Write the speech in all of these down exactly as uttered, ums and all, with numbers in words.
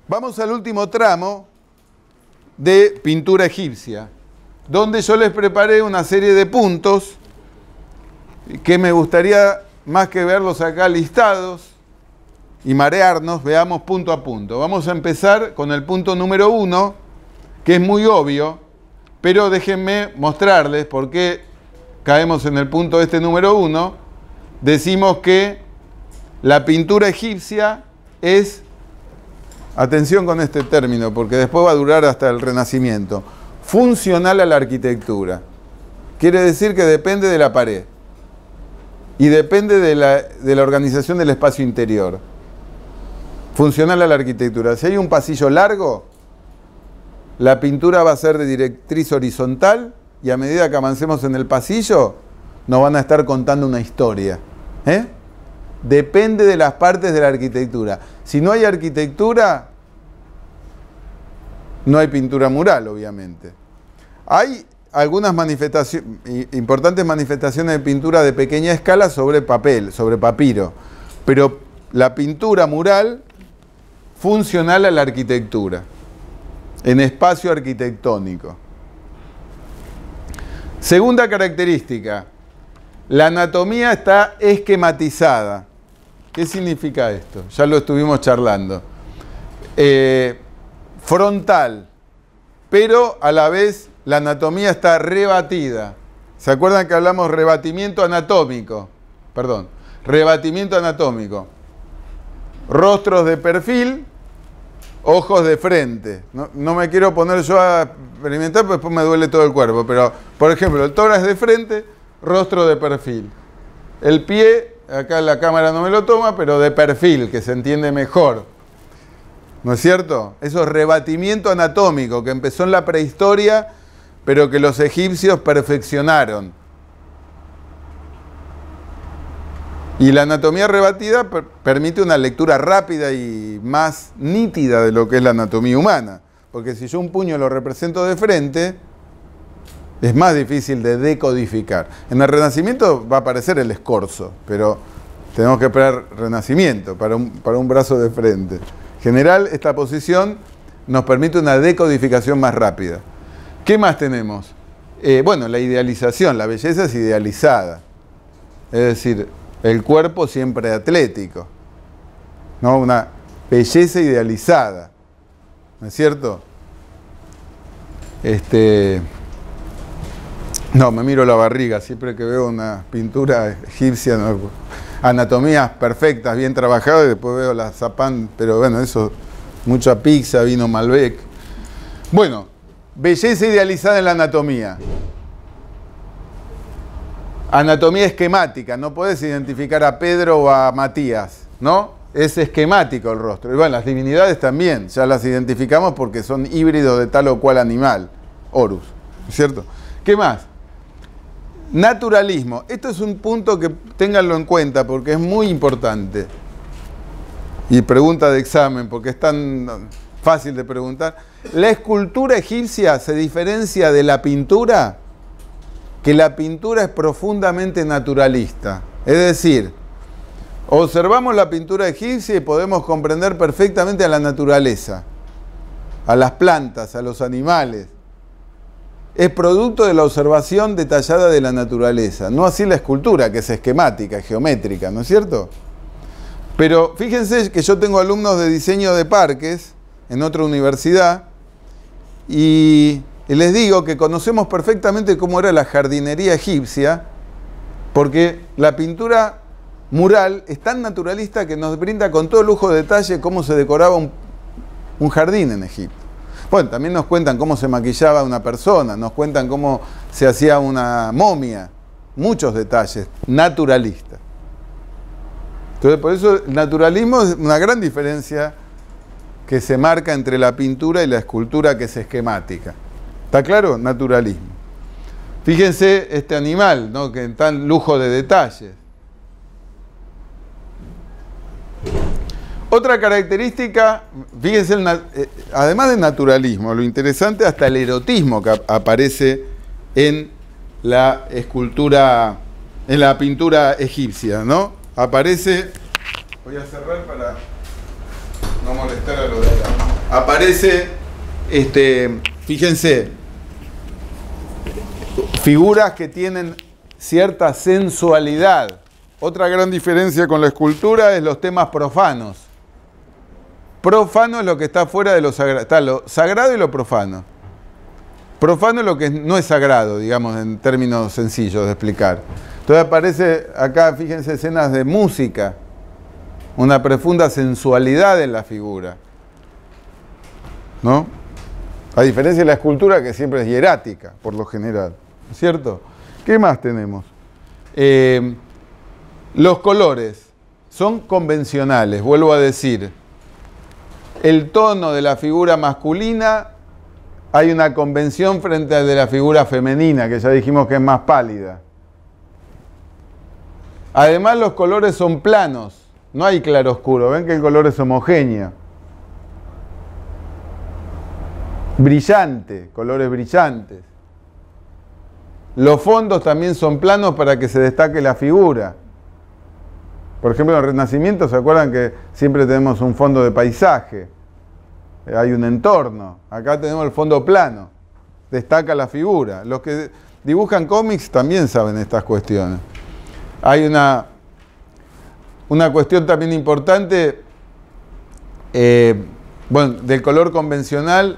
Vamos al último tramo de pintura egipcia, donde yo les preparé una serie de puntos que me gustaría, más que verlos acá listados y marearnos, veamos punto a punto. Vamos a empezar con el punto número uno, que es muy obvio, pero déjenme mostrarles por qué caemos en el punto este número uno. Decimos que la pintura egipcia es, atención con este término, porque después va a durar hasta el Renacimiento, funcional a la arquitectura. Quiere decir que depende de la pared y depende de la, de la organización del espacio interior. Funcional a la arquitectura. Si hay un pasillo largo, la pintura va a ser de directriz horizontal y a medida que avancemos en el pasillo, nos van a estar contando una historia. ¿Eh? Depende de las partes de la arquitectura. Si no hay arquitectura, no hay pintura mural, obviamente. Hay algunas manifestaciones, importantes manifestaciones de pintura de pequeña escala sobre papel, sobre papiro, pero la pintura mural funcional a la arquitectura, en espacio arquitectónico. Segunda característica, la anatomía está esquematizada. ¿Qué significa esto? Ya lo estuvimos charlando. Eh, frontal, pero a la vez la anatomía está rebatida. ¿Se acuerdan que hablamos rebatimiento anatómico? Perdón, rebatimiento anatómico. Rostros de perfil, ojos de frente. No, no me quiero poner yo a experimentar, porque después me duele todo el cuerpo. Pero, por ejemplo, el tórax de frente, rostro de perfil. El pie, acá la cámara no me lo toma, pero de perfil, que se entiende mejor. ¿No es cierto? Eso es rebatimiento anatómico, que empezó en la prehistoria, pero que los egipcios perfeccionaron. Y la anatomía rebatida per- permite una lectura rápida y más nítida de lo que es la anatomía humana. Porque si yo un puño lo represento de frente, es más difícil de decodificar. En el Renacimiento va a aparecer el escorzo, pero tenemos que esperar Renacimiento para un, para un brazo de frente. En general, esta posición nos permite una decodificación más rápida. ¿Qué más tenemos? Eh, bueno, la idealización, la belleza es idealizada. Es decir, el cuerpo siempre atlético, ¿no? Una belleza idealizada, ¿no es cierto? Este... No, me miro la barriga siempre que veo una pintura egipcia, ¿no? Anatomías perfectas, bien trabajadas, y después veo la zapán, pero bueno, eso, mucha pizza, vino Malbec. Bueno, belleza idealizada en la anatomía. Anatomía esquemática, no podés identificar a Pedro o a Matías, ¿no? Es esquemático el rostro. Y bueno, las divinidades también, ya las identificamos porque son híbridos de tal o cual animal, Horus, ¿cierto? ¿Qué más? Naturalismo. Esto es un punto que ténganlo en cuenta porque es muy importante. Y pregunta de examen, porque es tan fácil de preguntar. ¿La escultura egipcia se diferencia de la pintura? Que la pintura es profundamente naturalista. Es decir, observamos la pintura egipcia y podemos comprender perfectamente a la naturaleza, a las plantas, a los animales. Es producto de la observación detallada de la naturaleza, no así la escultura, que es esquemática, geométrica, ¿no es cierto? Pero fíjense que yo tengo alumnos de diseño de parques en otra universidad y les digo que conocemos perfectamente cómo era la jardinería egipcia, porque la pintura mural es tan naturalista que nos brinda con todo lujo de detalle cómo se decoraba un, un jardín en Egipto. Bueno, también nos cuentan cómo se maquillaba una persona, nos cuentan cómo se hacía una momia, muchos detalles naturalistas. Entonces, por eso el naturalismo es una gran diferencia que se marca entre la pintura y la escultura, que es esquemática. ¿Está claro? Naturalismo. Fíjense este animal, ¿no? Que tan lujo de detalles. Otra característica, fíjense, el, eh, además del naturalismo, lo interesante hasta el erotismo que ap aparece en la escultura, en la pintura egipcia, ¿no? Aparece, voy a cerrar para no molestar a los de acá. aparece, este, fíjense, figuras que tienen cierta sensualidad. Otra gran diferencia con la escultura es los temas profanos. Profano es lo que está fuera de lo sagrado. Está lo sagrado y lo profano. Profano es lo que no es sagrado, digamos, en términos sencillos de explicar. Entonces aparece acá, fíjense, escenas de música, una profunda sensualidad en la figura, ¿no? A diferencia de la escultura, que siempre es hierática, por lo general, ¿cierto? ¿Qué más tenemos? Eh, los colores son convencionales, vuelvo a decir. El tono de la figura masculina, hay una convención frente al de la figura femenina, que ya dijimos que es más pálida. Además, los colores son planos, no hay claroscuro. Ven que el color es homogéneo. Brillante, colores brillantes. Los fondos también son planos para que se destaque la figura. Por ejemplo, en el Renacimiento, ¿se acuerdan que siempre tenemos un fondo de paisaje? Hay un entorno. Acá tenemos el fondo plano. Destaca la figura. Los que dibujan cómics también saben estas cuestiones. Hay una, una cuestión también importante, eh, bueno, del color convencional.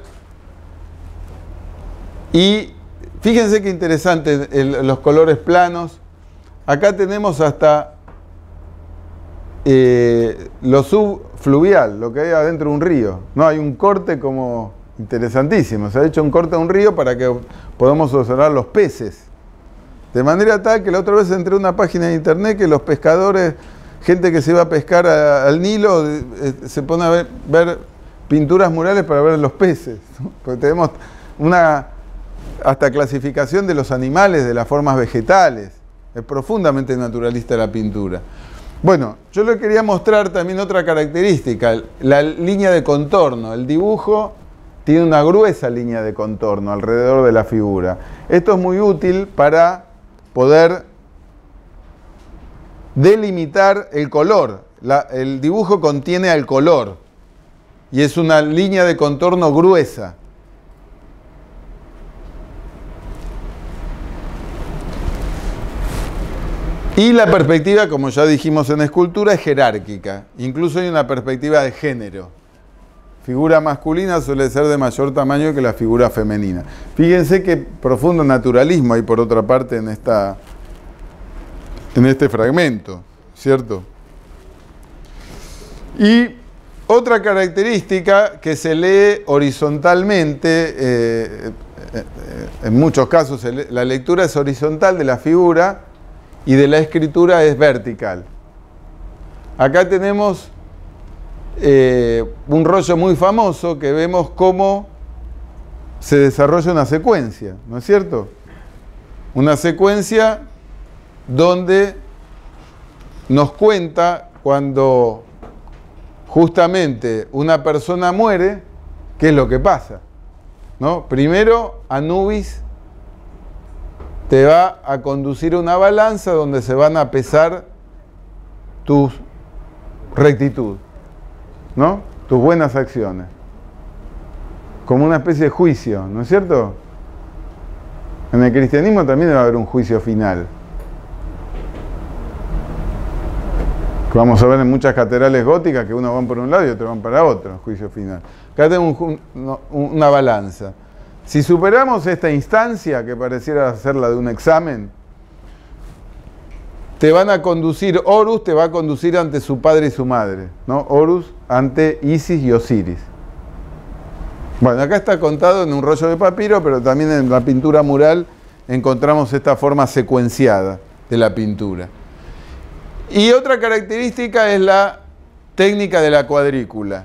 Y fíjense qué interesante el, los colores planos. Acá tenemos hasta eh, lo subfluvial, lo que hay adentro de un río. No, hay un corte como interesantísimo. Se ha hecho un corte a un río para que podamos observar los peces. De manera tal que la otra vez entré a una página de internet que los pescadores, gente que se va a pescar a, al Nilo, eh, se pone a ver, ver pinturas murales para ver los peces, ¿no? Porque tenemos una hasta clasificación de los animales, de las formas vegetales. Es profundamente naturalista la pintura. Bueno, yo le quería mostrar también otra característica, la línea de contorno. El dibujo tiene una gruesa línea de contorno alrededor de la figura. Esto es muy útil para poder delimitar el color. La, el dibujo contiene al color y es una línea de contorno gruesa. Y la perspectiva, como ya dijimos en escultura, es jerárquica. Incluso hay una perspectiva de género. Figura masculina suele ser de mayor tamaño que la figura femenina. Fíjense qué profundo naturalismo hay por otra parte en, esta, en este fragmento, ¿cierto? Y otra característica que se lee horizontalmente, eh, eh, en muchos casos la lectura es horizontal de la figura y de la escritura es vertical. Acá tenemos Eh, un rollo muy famoso que vemos cómo se desarrolla una secuencia, ¿no es cierto? Una secuencia donde nos cuenta cuando justamente una persona muere, qué es lo que pasa, ¿no? Primero, Anubis te va a conducir a una balanza donde se van a pesar tu rectitud, ¿no? Tus buenas acciones. Como una especie de juicio, ¿no es cierto? En el cristianismo también va a haber un juicio final. Que vamos a ver en muchas catedrales góticas que unos van por un lado y otros van para otro, juicio final. Acá tenemos un, un, una balanza. Si superamos esta instancia, que pareciera ser la de un examen, te van a conducir, Horus te va a conducir ante su padre y su madre, ¿no? Horus ante Isis y Osiris. Bueno, acá está contado en un rollo de papiro, pero también en la pintura mural encontramos esta forma secuenciada de la pintura. Y otra característica es la técnica de la cuadrícula.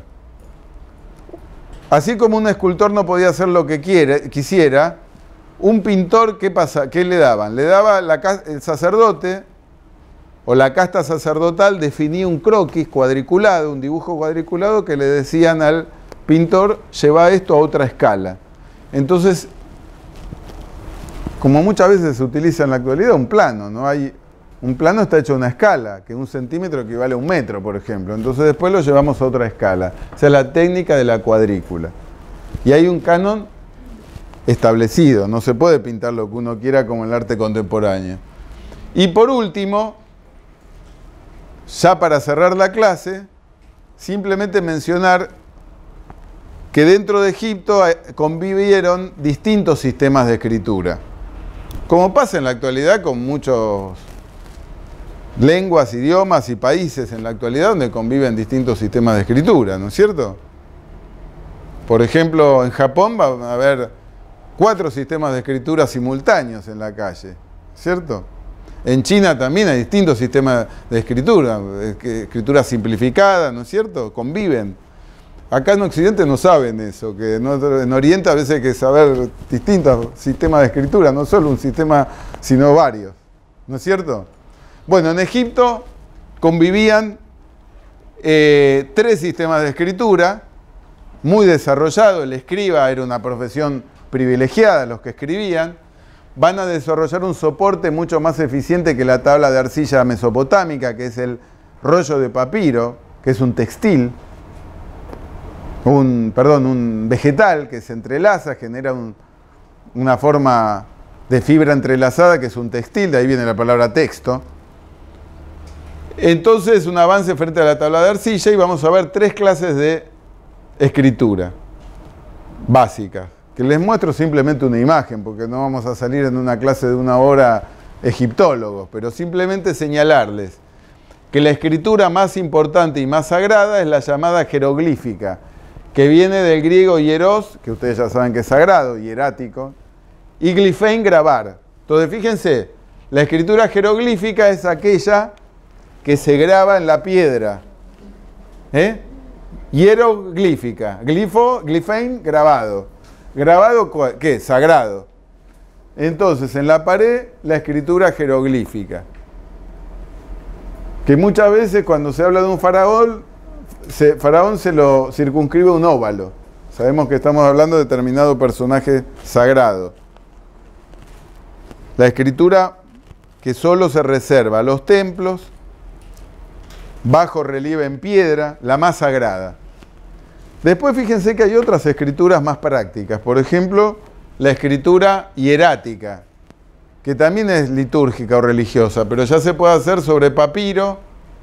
Así como un escultor no podía hacer lo que quiere, quisiera, un pintor, ¿qué pasa? ¿Qué le daban? Le daba la, el sacerdote o la casta sacerdotal, definía un croquis cuadriculado, un dibujo cuadriculado que le decían al pintor, lleva esto a otra escala. Entonces, como muchas veces se utiliza en la actualidad, un plano, ¿no? Hay Un plano está hecho a una escala, que un centímetro equivale a un metro, por ejemplo. Entonces después lo llevamos a otra escala. O sea, la técnica de la cuadrícula. Y hay un canon establecido. No se puede pintar lo que uno quiera como en el arte contemporáneo. Y por último, ya para cerrar la clase, simplemente mencionar que dentro de Egipto convivieron distintos sistemas de escritura. Como pasa en la actualidad con muchos lenguas, idiomas y países en la actualidad donde conviven distintos sistemas de escritura, ¿no es cierto? Por ejemplo, en Japón va a haber cuatro sistemas de escritura simultáneos en la calle, ¿cierto? En China también hay distintos sistemas de escritura, escritura simplificada, ¿no es cierto? Conviven. Acá en Occidente no saben eso, que en Oriente a veces hay que saber distintos sistemas de escritura, no solo un sistema, sino varios, ¿no es cierto? Bueno, en Egipto convivían eh, tres sistemas de escritura, muy desarrollados. El escriba era una profesión privilegiada, los que escribían. Van a desarrollar un soporte mucho más eficiente que la tabla de arcilla mesopotámica, que es el rollo de papiro, que es un textil, un, perdón, un vegetal que se entrelaza, genera un, una forma de fibra entrelazada, que es un textil, de ahí viene la palabra texto. Entonces, un avance frente a la tabla de arcilla y vamos a ver tres clases de escritura básicas, que les muestro simplemente una imagen, porque no vamos a salir en una clase de una hora egiptólogos, pero simplemente señalarles que la escritura más importante y más sagrada es la llamada jeroglífica, que viene del griego hieros, que ustedes ya saben que es sagrado, hierático, y glifein, grabar. Entonces, fíjense, la escritura jeroglífica es aquella que se graba en la piedra. ¿Eh? Hieroglífica. Glifo, glifein, grabado. ¿Grabado qué? Sagrado. Entonces, en la pared, la escritura jeroglífica. Que muchas veces cuando se habla de un faraón, se, faraón se lo circunscribe a un óvalo. Sabemos que estamos hablando de determinado personaje sagrado. La escritura que solo se reserva a los templos, bajo relieve en piedra, la más sagrada. Después fíjense que hay otras escrituras más prácticas. Por ejemplo, la escritura hierática, que también es litúrgica o religiosa, pero ya se puede hacer sobre papiro.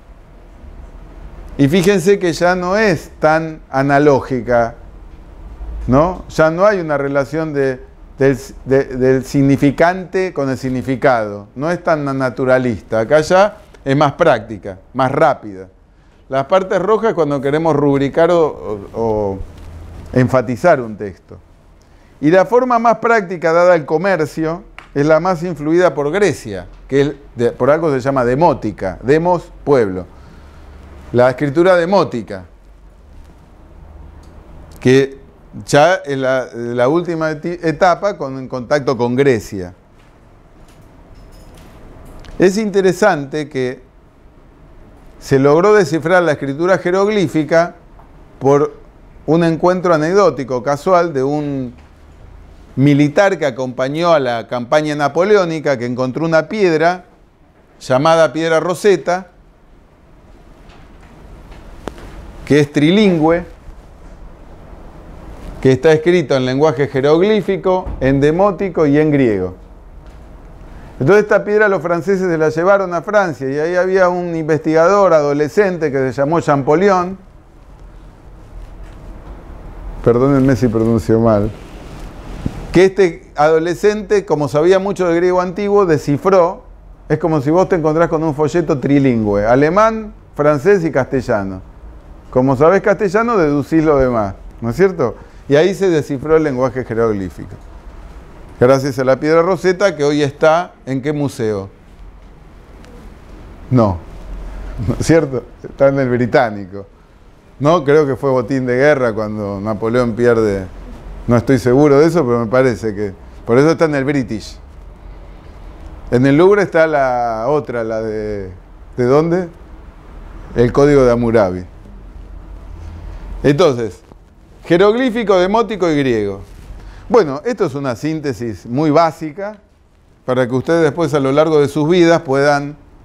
Y fíjense que ya no es tan analógica, ¿no? Ya no hay una relación de, del, de, del significante con el significado. No es tan naturalista. Acá ya es más práctica, más rápida. Las partes rojas cuando queremos rubricar o, o, o enfatizar un texto. Y la forma más práctica dada al comercio es la más influida por Grecia, que es de, por algo se llama demótica, demos, pueblo. La escritura demótica, que ya es la, la última etapa con, en contacto con Grecia. Es interesante que se logró descifrar la escritura jeroglífica por un encuentro anecdótico, casual, de un militar que acompañó a la campaña napoleónica, que encontró una piedra llamada piedra Rosetta, que es trilingüe, que está escrito en lenguaje jeroglífico, en demótico y en griego. Entonces esta piedra los franceses se la llevaron a Francia y ahí había un investigador adolescente que se llamó Champollion. Perdónenme si pronuncio mal. Que este adolescente, como sabía mucho de griego antiguo, descifró. Es como si vos te encontrás con un folleto trilingüe, alemán, francés y castellano. Como sabés castellano, deducís lo demás, ¿no es cierto? Y ahí se descifró el lenguaje jeroglífico. Gracias a la piedra Rosetta, que hoy está ¿en qué museo? No, ¿no es cierto? Está en el Británico. No, creo que fue botín de guerra cuando Napoleón pierde. No estoy seguro de eso, pero me parece que... Por eso está en el British. En el Louvre está la otra, la de... ¿De dónde? El Código de Hammurabi. Entonces, jeroglífico, demótico y griego. Bueno, esto es una síntesis muy básica para que ustedes después a lo largo de sus vidas puedan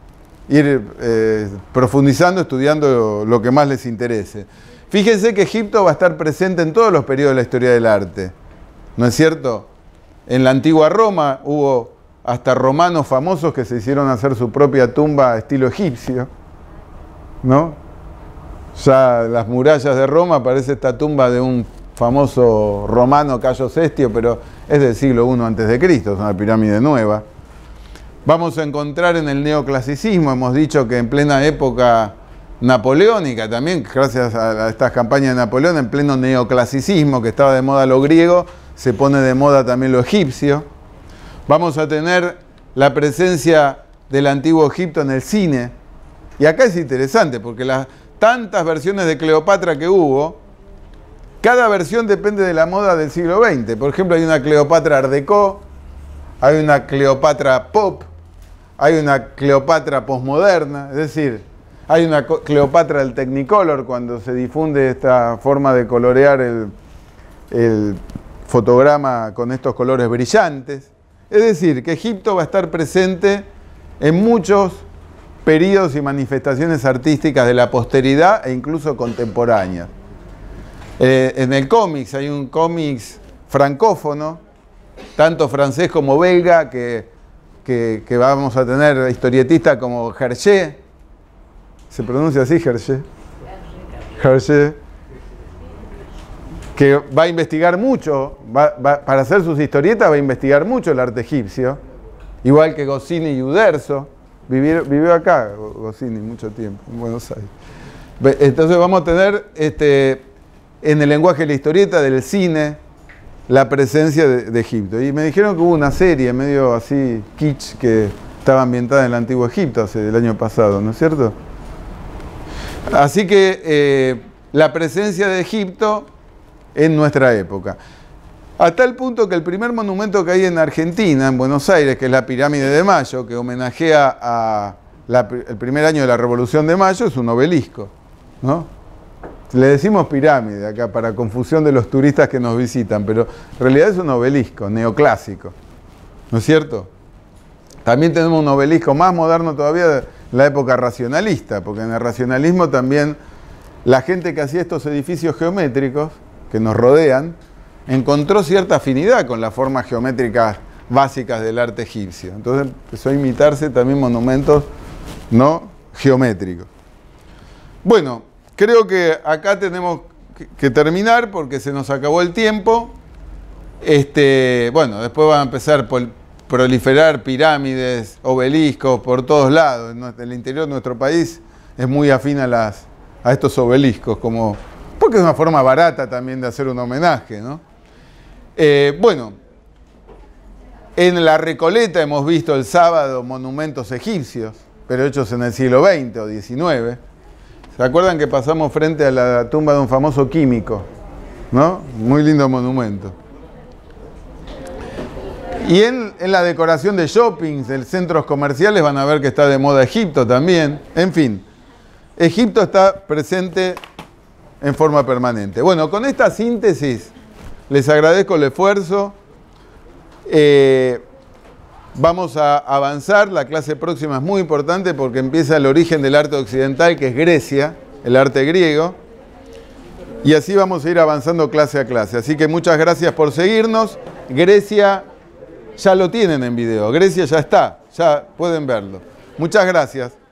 ir eh, profundizando, estudiando lo que más les interese. Fíjense que Egipto va a estar presente en todos los periodos de la historia del arte, ¿no es cierto? En la antigua Roma hubo hasta romanos famosos que se hicieron hacer su propia tumba estilo egipcio, ¿no? Ya las murallas de Roma parece esta tumba de un famoso romano Cayo Cestio, pero es del siglo primero antes de Cristo, es una pirámide nueva. Vamos a encontrar en el neoclasicismo, hemos dicho que en plena época napoleónica también, gracias a estas campañas de Napoleón, en pleno neoclasicismo, que estaba de moda lo griego, se pone de moda también lo egipcio. Vamos a tener la presencia del antiguo Egipto en el cine. Y acá es interesante, porque las tantas versiones de Cleopatra que hubo, cada versión depende de la moda del siglo veinte. Por ejemplo, hay una Cleopatra Art Deco, hay una Cleopatra Pop, hay una Cleopatra postmoderna, es decir, hay una Cleopatra del Technicolor, cuando se difunde esta forma de colorear el, el fotograma con estos colores brillantes. Es decir, que Egipto va a estar presente en muchos periodos y manifestaciones artísticas de la posteridad e incluso contemporáneas. Eh, en el cómics hay un cómics francófono, tanto francés como belga, que, que, que vamos a tener historietistas como Hergé. ¿Se pronuncia así, Hergé? Hergé. Que va a investigar mucho, va, va, para hacer sus historietas va a investigar mucho el arte egipcio, igual que Goscinny y Uderzo. Vivió, vivió acá Goscinny mucho tiempo, en Buenos Aires. Entonces vamos a tener este, en el lenguaje de la historieta, del cine, la presencia de, de Egipto. Y me dijeron que hubo una serie medio así kitsch que estaba ambientada en el antiguo Egipto hace el año pasado, ¿no es cierto? Así que eh, la presencia de Egipto en nuestra época. A tal punto que el primer monumento que hay en Argentina, en Buenos Aires, que es la Pirámide de Mayo, que homenajea a la, el primer año de la Revolución de Mayo, es un obelisco, ¿no? Le decimos pirámide acá para confusión de los turistas que nos visitan, pero en realidad es un obelisco neoclásico, ¿no es cierto? También tenemos un obelisco más moderno todavía de la época racionalista, porque en el racionalismo también la gente que hacía estos edificios geométricos que nos rodean encontró cierta afinidad con las formas geométricas básicas del arte egipcio. Entonces empezó a imitarse también monumentos no geométricos. Bueno, creo que acá tenemos que terminar porque se nos acabó el tiempo. Este, bueno, después van a empezar a proliferar pirámides, obeliscos por todos lados. El interior de nuestro país es muy afín a, las, a estos obeliscos, como, porque es una forma barata también de hacer un homenaje, ¿no? Eh, bueno, en La Recoleta hemos visto el sábado monumentos egipcios, pero hechos en el siglo veinte o diecinueve. ¿Se acuerdan que pasamos frente a la tumba de un famoso químico? ¿No? Muy lindo monumento. Y en, en la decoración de shoppings, de centros comerciales, van a ver que está de moda Egipto también. En fin, Egipto está presente en forma permanente. Bueno, con esta síntesis les agradezco el esfuerzo. Eh, vamos a avanzar. La clase próxima es muy importante porque empieza el origen del arte occidental, que es Grecia, el arte griego. Y así vamos a ir avanzando clase a clase. Así que muchas gracias por seguirnos. Grecia ya lo tienen en video. Grecia ya está, ya pueden verlo. Muchas gracias.